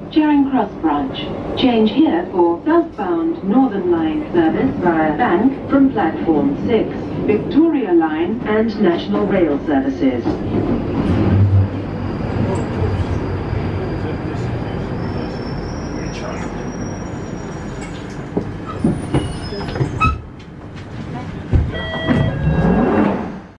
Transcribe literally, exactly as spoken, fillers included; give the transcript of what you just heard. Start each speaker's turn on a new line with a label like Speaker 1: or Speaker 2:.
Speaker 1: Charing Cross branch. Change here for southbound Northern Line service via Bank from platform six, Victoria Line and National Rail services.